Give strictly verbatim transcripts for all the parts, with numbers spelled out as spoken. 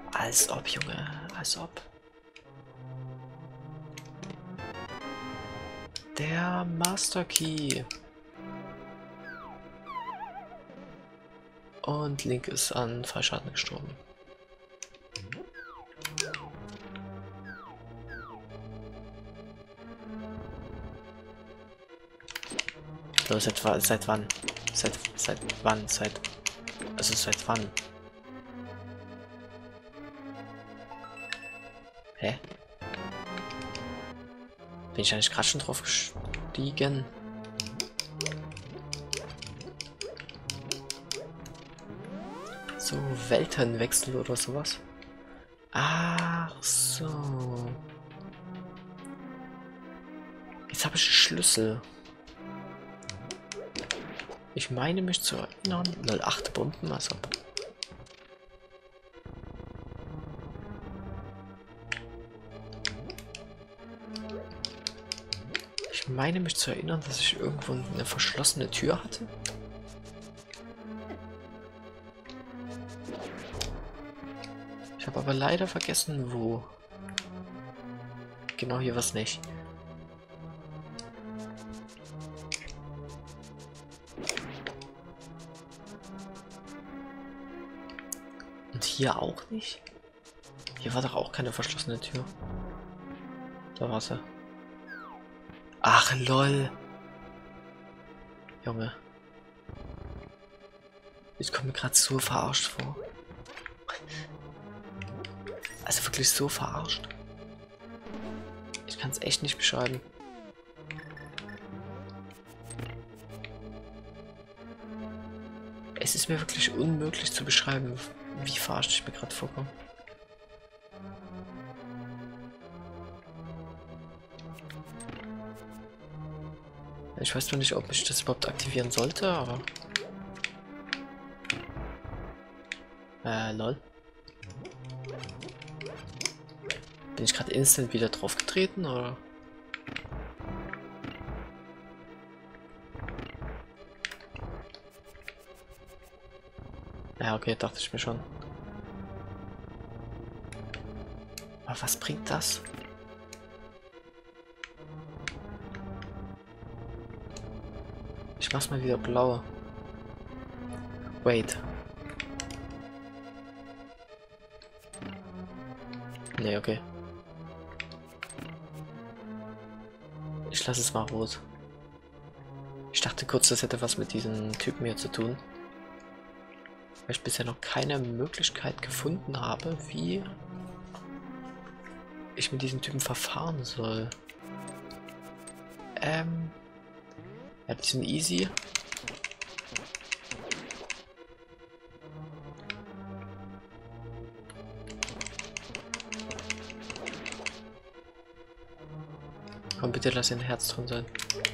Als ob, Junge, als ob. Der Master Key. Und Link ist an Fallschaden gestorben. So, seit, seit wann? Seit, seit wann? Seit... Also seit wann? Hä? Bin ich eigentlich gerade schon drauf gestiegen? So, Weltenwechsel oder sowas? Ach so. Jetzt habe ich einen Schlüssel. Ich meine mich zu erinnern. null acht Bomben, also. Ich meine mich zu erinnern, dass ich irgendwo eine verschlossene Tür hatte. Ich habe aber leider vergessen, wo. Genau hier was nicht. Und hier auch nicht? Hier war doch auch keine verschlossene Tür. Da war sie. Ach, lol. Junge. Ich komme mir gerade so verarscht vor. Also wirklich so verarscht. Ich kann es echt nicht beschreiben. Es ist mir wirklich unmöglich zu beschreiben, wie verarscht ich mir gerade vorkomme. Ich weiß noch nicht, ob ich das überhaupt aktivieren sollte, aber... Äh, lol. Bin ich gerade instant wieder drauf getreten, oder? Ja, okay, dachte ich mir schon. Aber was bringt das? Ich mach's mal wieder blau. Wait. Nee, okay. Ich lasse es mal rot. Ich dachte kurz, das hätte was mit diesem Typen hier zu tun. Weil ich bisher noch keine Möglichkeit gefunden habe, wie ich mit diesem Typen verfahren soll. Ähm... Ja, die sind easy. Komm, bitte lass ein Herz drin sein.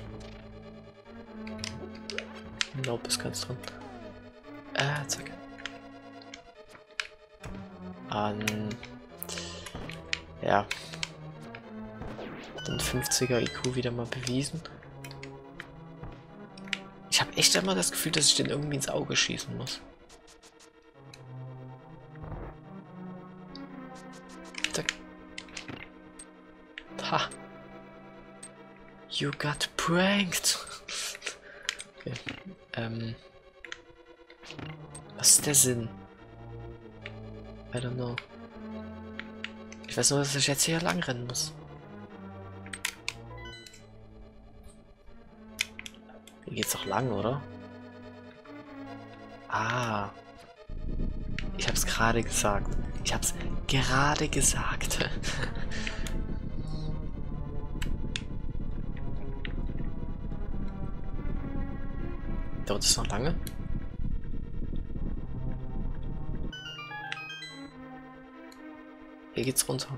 Nope, ist ganz drin. Äh, zack. An... Ja. Den fünfziger I Q wieder mal bewiesen. Ich habe echt immer das Gefühl, dass ich den irgendwie ins Auge schießen muss. Zack. Ha. You got pranked. Okay. Ähm. Was ist der Sinn? I don't know. Ich weiß nur, dass ich jetzt hier lang rennen muss. Hier geht's doch lang, oder? Ah. Ich hab's gerade gesagt. Ich hab's gerade gesagt. Dauert es noch lange? Hier geht's runter.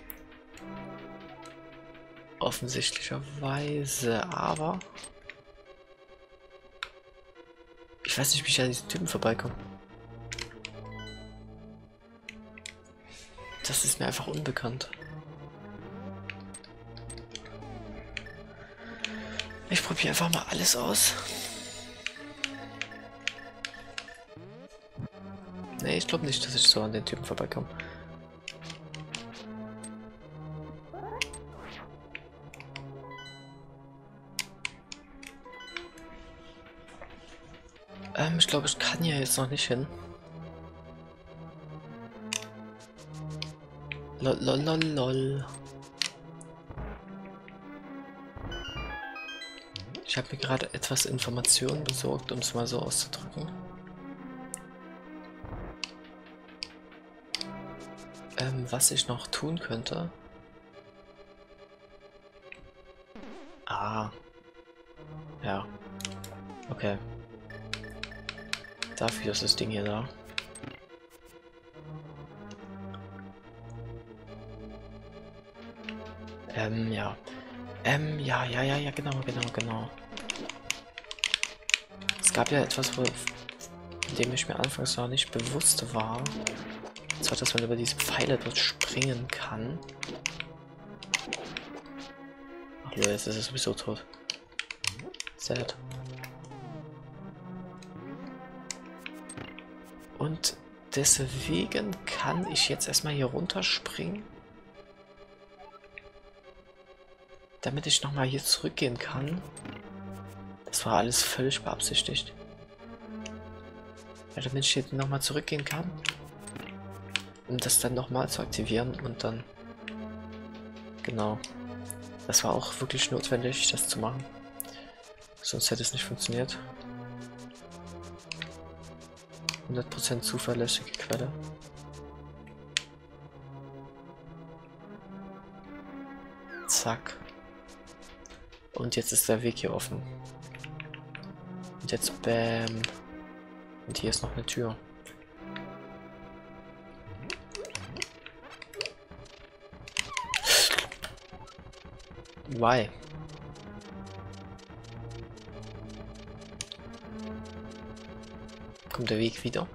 Offensichtlicherweise, aber... Ich weiß nicht, wie ich an diesen Typen vorbeikomme. Das ist mir einfach unbekannt. Ich probiere einfach mal alles aus. Nee, ich glaube nicht, dass ich so an den Typen vorbeikomme. Ähm, ich glaube, ich kann hier jetzt noch nicht hin. Lol, lol, lol, lol. Ich habe mir gerade etwas Informationen besorgt, um es mal so auszudrücken. Ähm, was ich noch tun könnte. Ah. Ja. Okay. Dafür ist das Ding hier da. Ähm, ja. Ähm, ja, ja, ja, ja, genau, genau, genau. Es gab ja etwas, wo, in dem ich mir anfangs noch nicht bewusst war. Und zwar, dass man über diese Pfeile dort springen kann. Ach Leute, jetzt ist es sowieso tot. Sad. Und deswegen kann ich jetzt erstmal hier runterspringen. Damit ich nochmal hier zurückgehen kann. Das war alles völlig beabsichtigt. Ja, damit ich hier nochmal zurückgehen kann. Um das dann nochmal zu aktivieren und dann... Genau. Das war auch wirklich notwendig, das zu machen. Sonst hätte es nicht funktioniert. hundert Prozent zuverlässige Quelle. Zack. Und jetzt ist der Weg hier offen. Und jetzt bam. Und hier ist noch eine Tür. Why? Kommt der Weg wieder?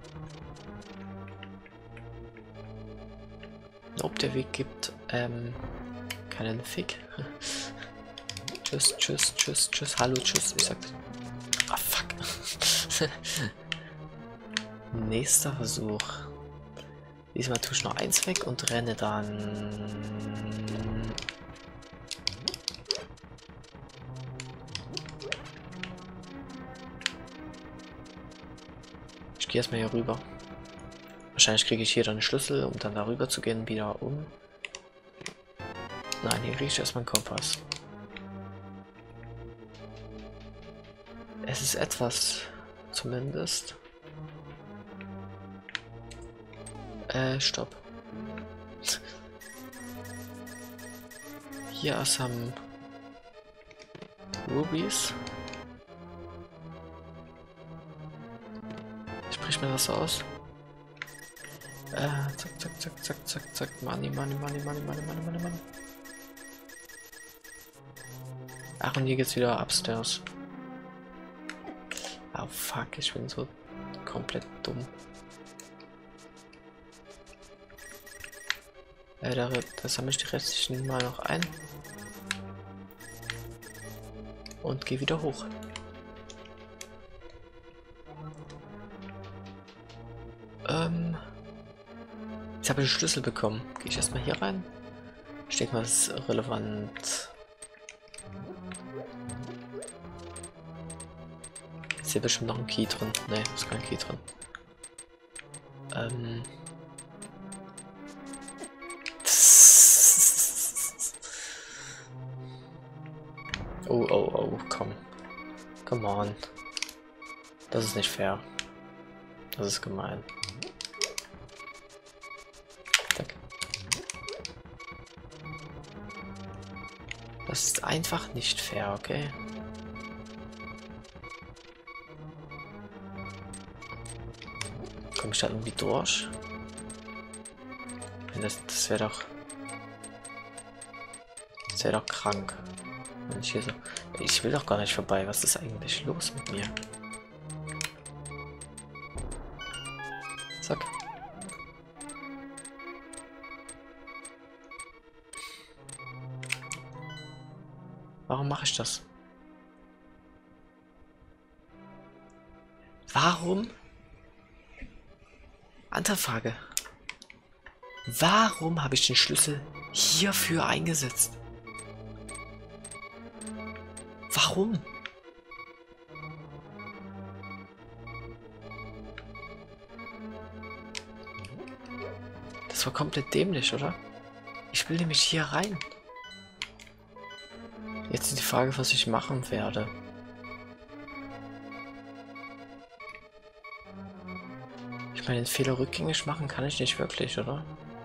Ob der Weg gibt, ähm, keinen Fick. Tschüss, tschüss, tschüss, tschüss, hallo, tschüss. Ich sag. Ah, fuck. Nächster Versuch. Diesmal tue ich noch eins weg und renne dann. Ich gehe erstmal hier rüber. Wahrscheinlich kriege ich hier dann einen Schlüssel, um dann darüber zu gehen, wieder um. Nein, hier kriege ich erstmal einen Kompass. Es ist etwas, zumindest. Äh, stopp. Hier ist am Rubies. Sprich mir das aus. Äh, zack, zack, zack, zack, zack, zack. Money, money, money, money, money, money, money, money. Ach, und hier geht's wieder upstairs. Oh fuck, ich bin so komplett dumm. Äh, da, da sammle ich die restlichen mal noch ein. Und gehe wieder hoch. Ähm. Jetzt habe ich einen Schlüssel bekommen. Gehe ich erstmal hier rein. Ich denke mal, das ist relevant. Ist hier bestimmt noch ein Key drin. Ne, ist kein Key drin. Ähm. Oh, oh, oh, komm. Come on. Das ist nicht fair. Das ist gemein. Zack. Das ist einfach nicht fair, okay? Komme ich da irgendwie durch? Das, das wäre doch... Das wäre doch krank. Wenn ich hier so... Ich will doch gar nicht vorbei. Was ist eigentlich los mit mir? Zack. Warum mache ich das? Warum? Andere Frage. Warum habe ich den Schlüssel hierfür eingesetzt? Warum? Das war komplett dämlich, oder? Ich will nämlich hier rein. Jetzt ist die Frage, was ich machen werde. Ich meine, den Fehler rückgängig machen kann ich nicht wirklich, oder?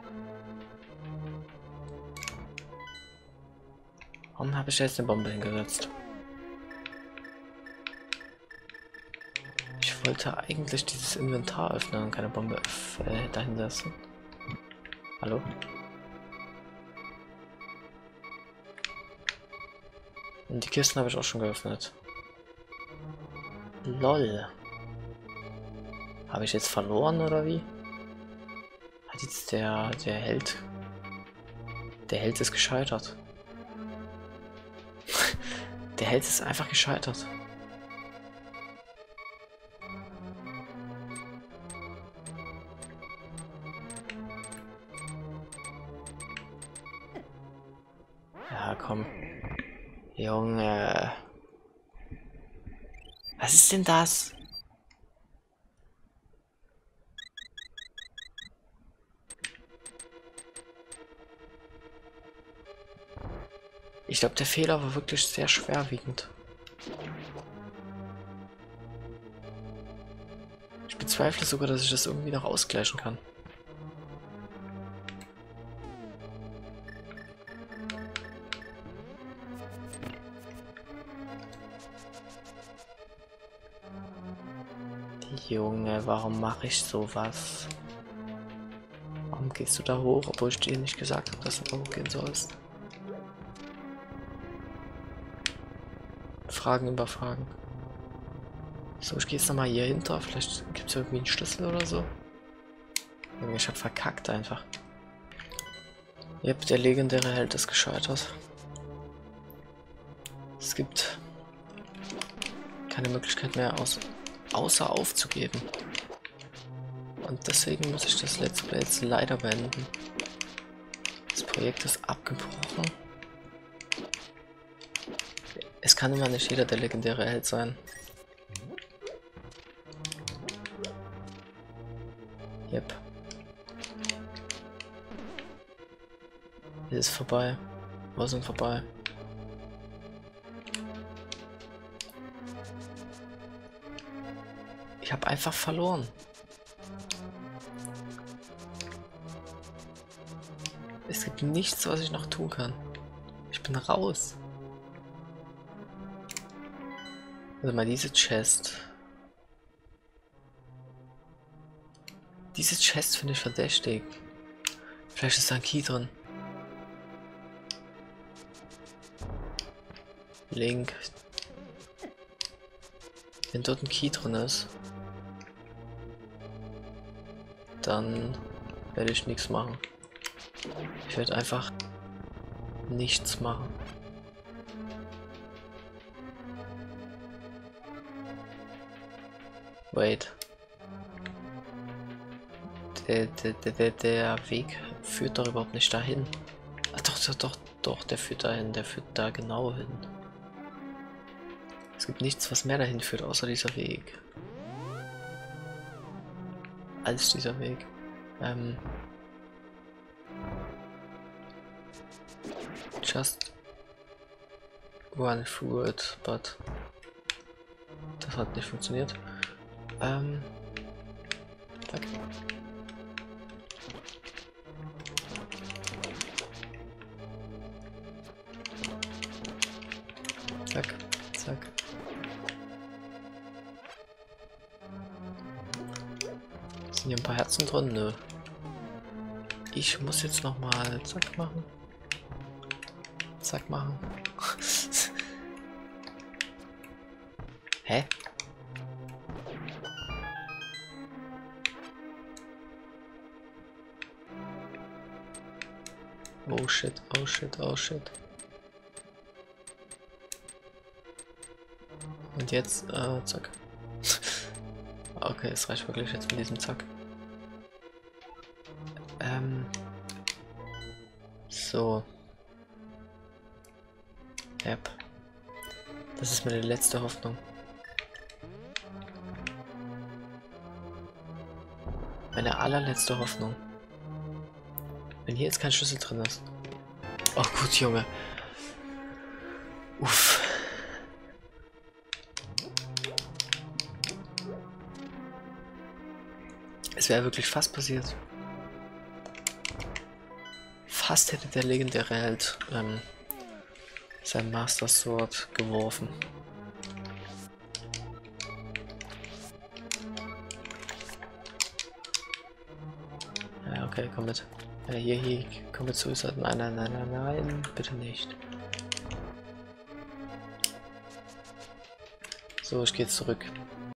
Warum habe ich jetzt eine Bombe hingesetzt? Ich wollte eigentlich dieses Inventar öffnen und keine Bombe äh, dahin setzen. Hallo? Und die Kisten habe ich auch schon geöffnet. Lol. Habe ich jetzt verloren oder wie? Hat jetzt der, der Held... Der Held ist gescheitert. Der Held ist einfach gescheitert. Ja, komm. Junge. Was ist denn das? Ich glaube, der Fehler war wirklich sehr schwerwiegend. Ich bezweifle sogar, dass ich das irgendwie noch ausgleichen kann. Junge, warum mache ich sowas? Warum gehst du da hoch, obwohl ich dir nicht gesagt habe, dass du da hochgehen sollst? Fragen über Fragen. So, ich gehe jetzt nochmal hier hinter. Vielleicht gibt es irgendwie einen Schlüssel oder so. Junge, ich habe verkackt einfach. Yep, der legendäre Held ist gescheitert. Es gibt keine Möglichkeit mehr, aus, außer aufzugeben. Und deswegen muss ich das Let's Play jetzt leider beenden. Das Projekt ist abgebrochen. Es kann immer nicht jeder der legendäre Held sein. Yep. Hier ist vorbei. Wir sind vorbei. Ich habe einfach verloren. Es gibt nichts, was ich noch tun kann. Ich bin raus. Also mal diese Chest. Diese Chest finde ich verdächtig. Vielleicht ist da ein Key drin. Link. Wenn dort ein Key drin ist, dann werde ich nichts machen. Ich werde einfach nichts machen. Wait. Der, der, der, der Weg führt doch überhaupt nicht dahin. Ach, doch, doch, doch, doch, der führt dahin, der führt da genau hin. Es gibt nichts, was mehr dahin führt, außer dieser Weg. Als dieser Weg. Ähm. Just run through it, but das hat nicht funktioniert. Ähm. Zack. Zack, zack. Sind hier ein paar Herzen drin? Nö. Ich muss jetzt noch mal zack machen. Zack machen. Hä? Oh shit, oh shit, oh shit. Und jetzt, äh, zack. Okay, es reicht wirklich jetzt mit diesem Zack. Ähm. So. Yep. Das ist meine letzte Hoffnung. Meine allerletzte Hoffnung. Wenn hier jetzt kein Schlüssel drin ist. Oh gut, Junge. Uff. Es wäre wirklich fast passiert. Fast hätte der legendäre Held ähm, sein Master Sword geworfen. Ja, okay, komm mit. Ja, hier, hier, komm mit zu. Nein, nein, nein, nein, nein, bitte nicht. So, ich gehe jetzt zurück.